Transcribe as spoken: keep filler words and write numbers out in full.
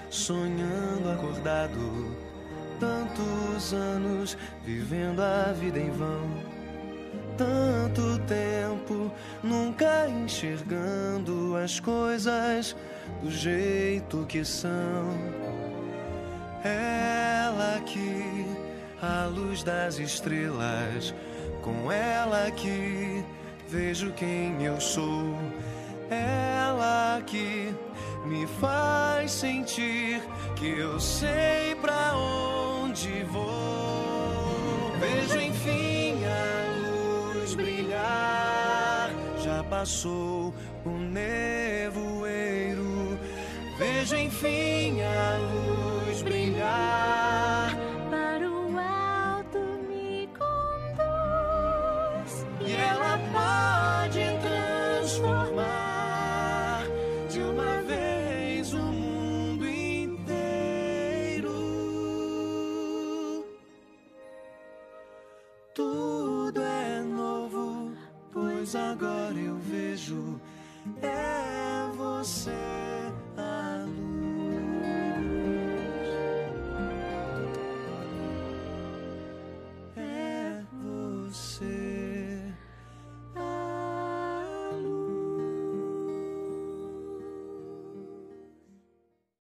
sonhando acordado, tantos anos vivendo a vida em vão, tanto tempo nunca enxergando as coisas do jeito que são. Ela aqui, a luz das estrelas, com ela aqui vejo quem eu sou. Ela aqui me faz sentir que eu sei pra onde vou. Vejo enfim a luz brilhar, já passou o nevoeiro. Vejo enfim a luz brilhar, para o alto me conduz, e ela pode transformar de uma vez o mundo inteiro. Tudo é novo, pois agora eu vejo, é você a luz, é você.